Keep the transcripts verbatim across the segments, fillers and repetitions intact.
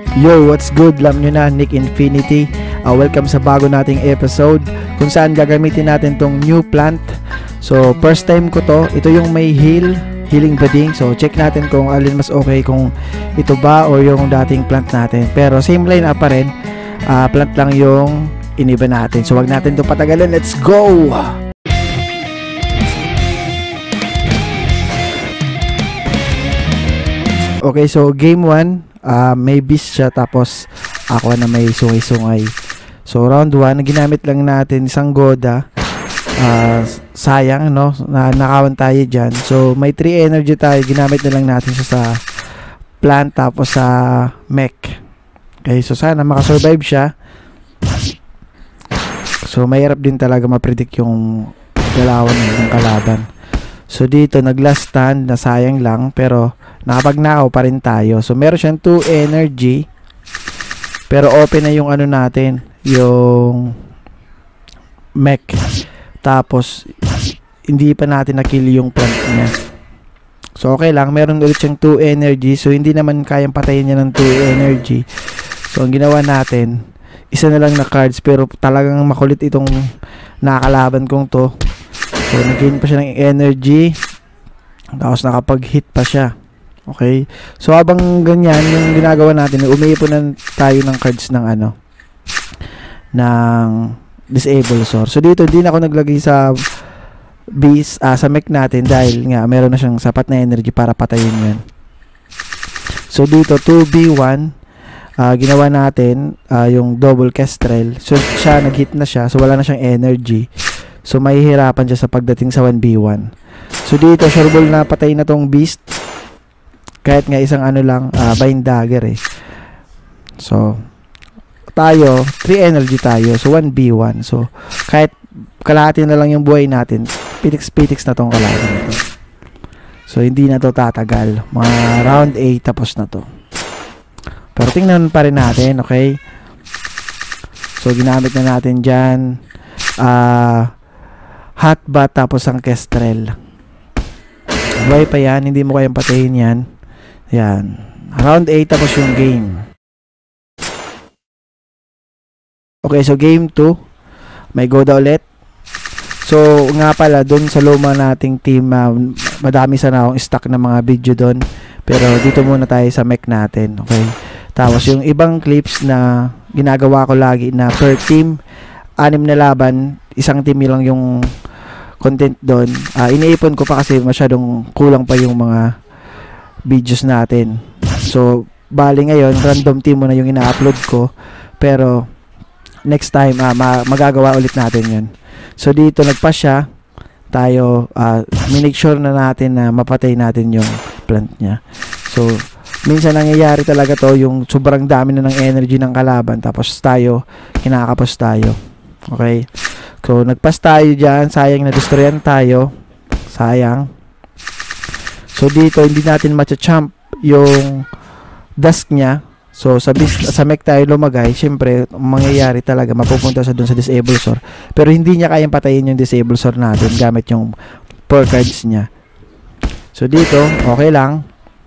Yo, what's good? Alam nyo na, Nick Infinity. uh, Welcome sa bago nating episode kung saan gagamitin natin tong new plant. So, first time ko to. Ito yung may heal, healing bading. So, check natin kung alin mas okay, kung ito ba o yung dating plant natin. Pero same line up pa rin. uh, Plant lang yung iniba natin. So, wag natin ito patagalin. Let's go! Okay, so game one, uh, may beast siya, tapos ako na may sungay-sungay. So round one, ginamit lang natin isang goda. uh, Sayang, no? Na nakawan tayo dyan. So may three energy tayo, ginamit na lang natin siya sa plant, tapos sa mech. Okay, so sana makasurvive siya. So mahirap din talaga ma-predict yung galawan ng kalaban. So dito nag last stand, na sayang lang, pero nakapagnakaw pa rin tayo. So meron siyang two energy, pero open na yung ano natin, yung mech. Tapos hindi pa natin na-kill yung plant niya. So okay lang, meron ulit siyang two energy. So hindi naman kayang patayin niya ng two energy. So ang ginawa natin, isa na lang na cards, pero talagang makulit itong nakakalaban kong to. So nag-gain pa siya ng energy, tapos nakapag-hit pa siya. Okay, so habang ganyan yung ginagawa natin, umiipon na tayo ng cards ng ano, ng Disablesaur. So dito din ako naglagay sa beast, ah, sa mech natin, dahil nga meron na siyang sapat na energy para patayin yan. So dito two v one, uh, ginawa natin uh, yung double kestrel. So siya nag-hit na siya, so wala na siyang energy. So mahihirapan siya sa pagdating sa one v one. So dito sureball na patay na tong beast, kahit nga isang ano lang, uh, bind dagger eh. So tayo three energy tayo, so one v one. So kahit kalahati na lang yung buhay natin, pitix-pitix na tong kalaban nito. So hindi na to tatagal, mga round eight tapos na to. Pero tingnan pa rin natin, okay? So ginamit na natin dyan ah uh, hot bat, tapos ang kestrel. Buhay pa yan, hindi mo kayang patayin yan. Yan, round eight tapos yung game. Okay, so game two, may goda ulit. So nga pala, dun sa luma nating team, uh, madami sana akong stock na mga video dun, pero dito muna tayo sa mech natin. Okay, tapos yung ibang clips na ginagawa ko lagi na per team, anim na laban, isang team lang yung content doon. Uh, iniipon ko pa kasi masyadong kulang pa yung mga videos natin. So bali ngayon random team muna yung ina-upload ko, pero next time uh, ma magagawa ulit natin yun. So dito nagpa siya tayo, uh, minake sure na natin na mapatay natin yung plant niya. So minsan nangyayari talaga to, yung sobrang dami na ng energy ng kalaban, tapos tayo kinakapos tayo. Okay, so nagpas tayo dyan, sayang na destroyan tayo, sayang. So dito hindi natin matcha-champ yung dusk niya. So sa beast, sa mech tayo lumagay, syempre mangyayari talaga, mapupunta sa dun sa Disablesaur, pero hindi niya kayang patayin yung Disablesaur natin gamit yung four cards niya. So dito okay lang.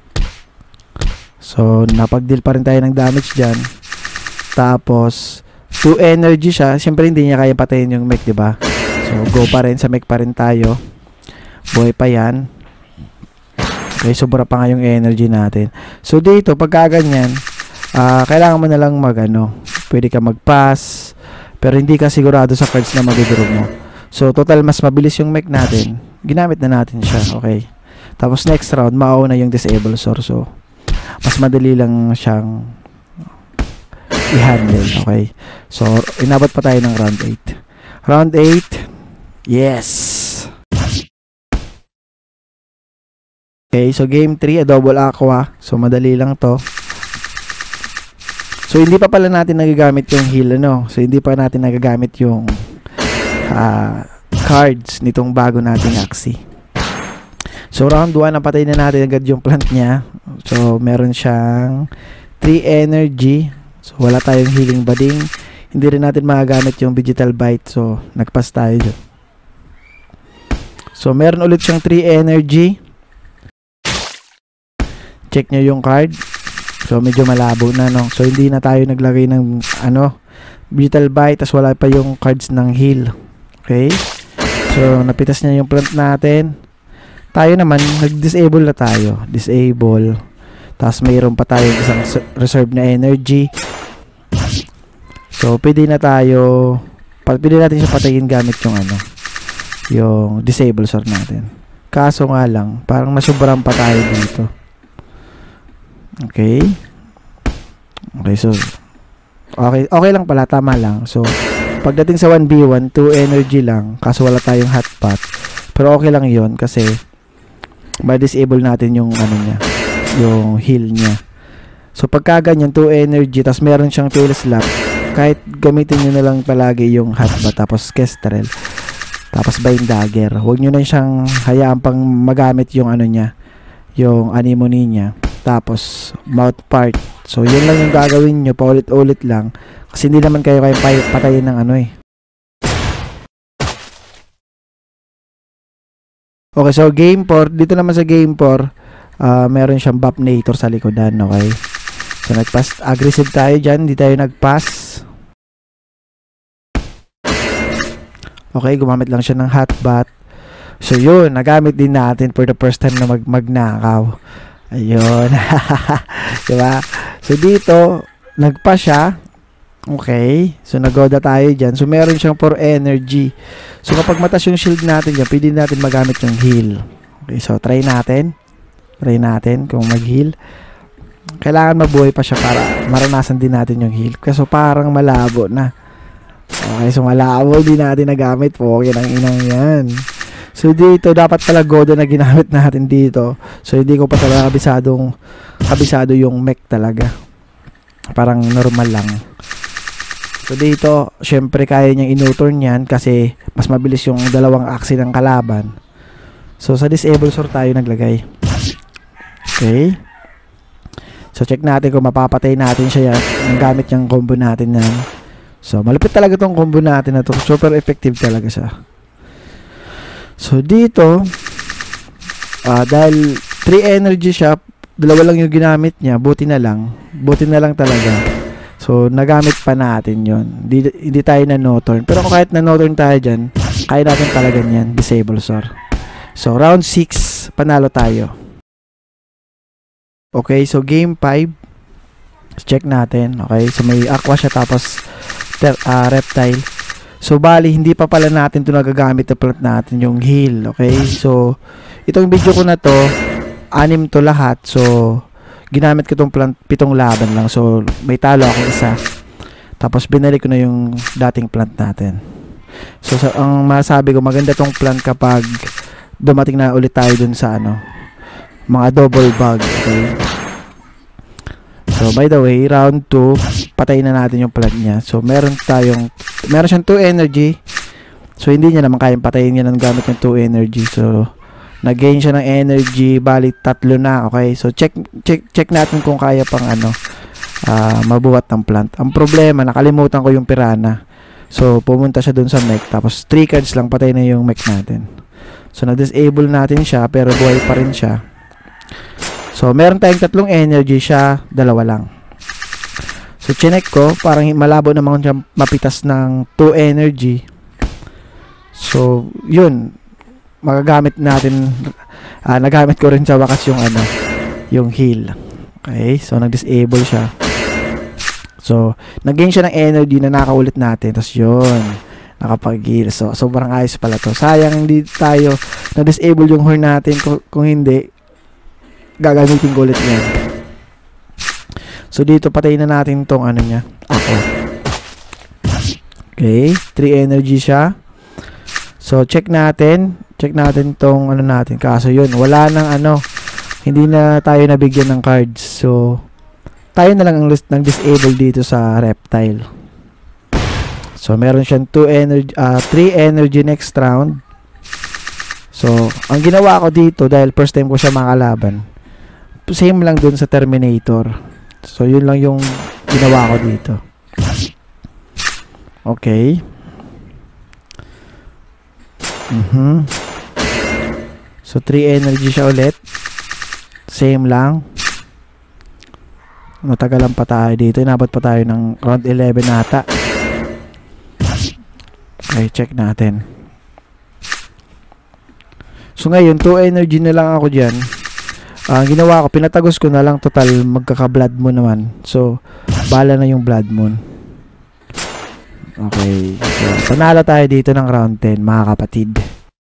So napag-deal pa rin tayo ng damage dyan. Tapos two energy siya, syempre hindi niya kaya patayin yung mech, diba? So go pa rin, sa mech pa rin tayo, buhay pa yan. Okay, sobra pa nga yung energy natin. So dito pagka ganyan, uh, kailangan mo na lang mag ano, pwede ka mag-pass, pero hindi ka sigurado sa cards na mag-draw mo. So total mas mabilis yung mech natin, ginamit na natin siya. Okay, tapos next round mauna yung Disablesaur, so mas madali lang siyang i-handle. Okay, so inabot pa tayo ng round eight. Round eight, yes. Okay, so game three, a double aqua. So madali lang to. So hindi pa pala natin nagagamit yung heal, ano. So hindi pa natin nagagamit yung uh, cards nitong bago nating Axie. So round one, napatay na natin agad yung plant niya. So meron siyang three energy. So wala tayong healing bading. Hindi rin natin magagamit yung digital bite. So nagpas tayo dyan. So meron ulit siyang three energy. Check nyo yung card. So, medyo malabo na, no? So, hindi na tayo naglagay ng, ano, Vital Bite, tas wala pa yung cards ng heal. Okay? So, napitas niya yung plant natin. Tayo naman, nag-disable na tayo. Disable. Tapos, mayroon pa tayo isang reserve na energy. So, pwede na tayo, pwede natin siya patayin gamit yung, ano, yung Disablesaur natin. Kaso nga lang, parang nasubrang pa tayo dito. Okay. Okay, so, okay, okay lang pala, tama lang. So, pagdating sa one v one, two energy lang, kaso wala tayong hotpot. Pero okay lang yon kasi ma-disable natin yung ano niya, yung heal niya. So, pagka ganyan, two energy, tas meron siyang tail slap, kahit gamitin nyo na lang palagi yung hotpot, tapos kestrel, tapos bind dagger. Huwag nyo na siyang hayaan pang magamit yung ano niya, yung anemone niya. Tapos, mouth part. So, yun lang yung gagawin nyo, paulit-ulit lang. Kasi hindi naman kayo kayo patayin ng ano eh. Okay, so game four. Dito naman sa game four, uh, meron siyang Buffnator sa likodan, okay? So, nag-pass. Aggressive tayo dyan. Hindi tayo nag-pass. Okay, gumamit lang siya ng hotbat. So, yun. Nagamit din natin for the first time na mag magnakaw. Ayun. Diba? So, dito, nagpa siya. Okay. So, nagoda tayo dyan. So, meron siyang four energy. So, kapag matas yung shield natin dyan, pwede natin magamit yung heal. Okay. So, try natin. Try natin kung mag-heal. Kailangan mabuhay pa siya para maranasan din natin yung heal. Kasi parang malabo na. Okay. So, malabo. Hindi natin nagamit po. Okay, ang inang yan. So, dito, dapat pala goda na ginamit natin dito. So, hindi ko pa talaga kabisadong, kabisado yung mech talaga. Parang normal lang. So, dito, syempre, kaya niyang inuturn yan kasi mas mabilis yung dalawang axie ng kalaban. So, sa Disablesaur tayo naglagay. Okay. So, check natin kung mapapatay natin siya yan. Ang gamit yung combo natin yan. So, malupit talaga tong combo natin na to. Super effective talaga siya. So, dito, uh, dahil three energy siya, dalawa lang yung ginamit niya, buti na lang. Buti na lang talaga. So, nagamit pa natin yon. Hindi, hindi tayo na no-turn. Pero kung kahit na no-turn tayo dyan, kaya natin talaga yan, Disablesaur. So, round six, panalo tayo. Okay, so game five. Check natin. Okay, so may aqua siya tapos ter, uh, reptile. So, bali, hindi pa pala natin ito nagagamit na plant natin, yung heal. Okay? So, itong video ko na to, anim to lahat. So, ginamit ko itong plant, pitong laban lang. So, may talo ako isa. Tapos, binalik ko na yung dating plant natin. So, sa, ang masabi ko, maganda tong plant kapag dumating na ulit tayo dun sa, ano, mga double bug. Okay? So, by the way, round two, patayin na natin yung plant niya. So, meron tayong, meron siyang two energy. So, hindi niya naman kayang patayin niya ng gamit yung two energy. So, nag-gain siya ng energy, bali tatlo na. Okay? So, check, check, check natin kung kaya pang ano, uh, mabuhat ng plant. Ang problema, nakalimutan ko yung piranha. So, pumunta siya dun sa mech. Tapos, three cards lang, patay na yung mech natin. So, na-disable natin siya, pero buhay pa rin siya. So, meron tayong tatlong energy siya, dalawa lang. So, chinek ko, parang malabo naman siya mapitas ng two energy. So, yun. Magagamit natin, uh, nagamit ko rin sa wakas yung ano, yung heal. Okay, so, nag-disable siya. So, nag-gain siya ng energy na nakaulit natin. Tapos, yun, nakapag-heal. So, sobrang ayos pala to. Sayang hindi tayo na-disable yung horn natin. Kung, kung hindi, gagamitin ko ulit yan. So, dito patayin na natin tong ano niya. Ako. Okay. three energy siya. So, check natin. Check natin tong ano natin. Kaso yun, wala nang ano. Hindi na tayo nabigyan ng cards. So, tayo na lang ang list ng disable dito sa reptile. So, meron siyang two energy, uh, three energy next round. So, ang ginawa ko dito, dahil first time ko siya makalaban, same lang dun sa Terminator. So, yun lang yung ginawa ko dito. Okay. Mhm. So, three energy siya ulit. Same lang. Natagalan pa tayo dito. Inabot pa tayo ng round eleven ata. Okay, check natin. So ngayon, two energy na lang ako dyan. Ang uh, ginawa ko, pinatagos ko na lang. Total, magkaka-blood moon naman. So, bala na yung blood moon. Okay. So, panalo tayo dito ng round ten, mga kapatid.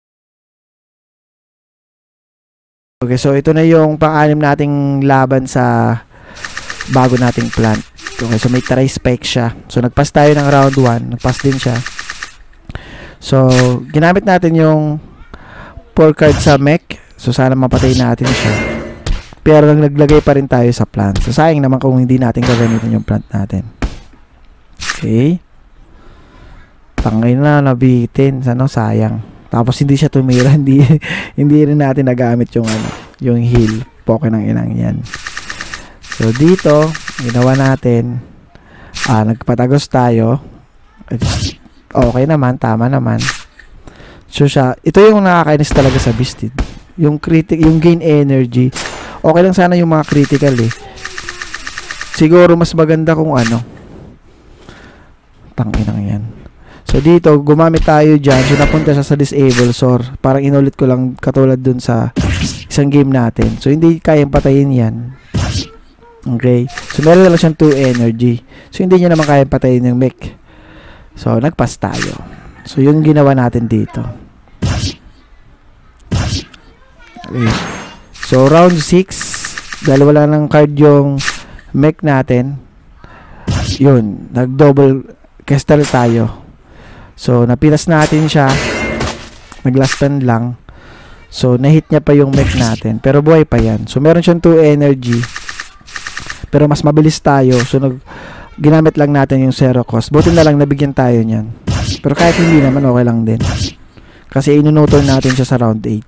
Okay, so ito na yung pang-anim nating laban sa bago nating plant. Okay, so may tri-spike siya. So, nagpass tayo ng round one. Nagpass din siya. So, ginamit natin yung four card sa Mech. So, sana mapatay natin siya. Pero naglagay pa rin tayo sa plant. So, sayang naman kung hindi natin gagamitin yung plant natin. Okay. Tangay na, nabitin. Ano, sayang. Tapos, hindi siya tumira. Hindi, hindi rin natin nagamit yung, ano, yung heal. Poke ng inang yan. So, dito, ginawa natin. Ah, nagpatagos tayo. Okay naman, tama naman. So, siya, ito yung nakakainis talaga sa Beasted. Yung critic, yung gain energy. Okay lang sana yung mga critical eh. Siguro mas maganda kung ano. Tanginang yan. So dito, gumamit tayo dyan. So napunta siya sa Disablesaur. Parang inulit ko lang katulad dun sa isang game natin. So hindi kayang patayin yan. Okay. So meron lang siyang two energy. So hindi niya naman kayang patayin yung Mech. So nagpass tayo. So yung ginawa natin dito. Okay. So, round six, dahil wala ng card yung Mech natin, yun, nag-double castle tayo. So, napilas natin siya, nag-last stand lang. So, na-hit niya pa yung Mech natin, pero buhay pa yan. So, meron siyang two energy, pero mas mabilis tayo. So, nag ginamit lang natin yung zero cost. Buti na lang nabigyan tayo niyan. Pero kahit hindi naman, okay lang din. Kasi inunutol natin siya sa round eight.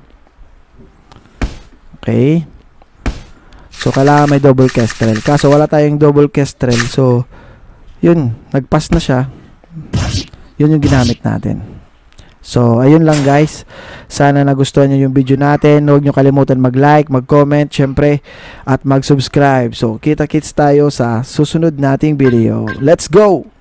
Okay. So, kailangan may double kestrel. Kaso, wala tayong double kestrel. So, yun. Nagpass na siya. Yun yung ginamit natin. So, ayun lang guys. Sana nagustuhan nyo yung video natin. Huwag nyo kalimutan mag-like, mag-comment, syempre, at mag-subscribe. So, kita-kits tayo sa susunod nating video. Let's go!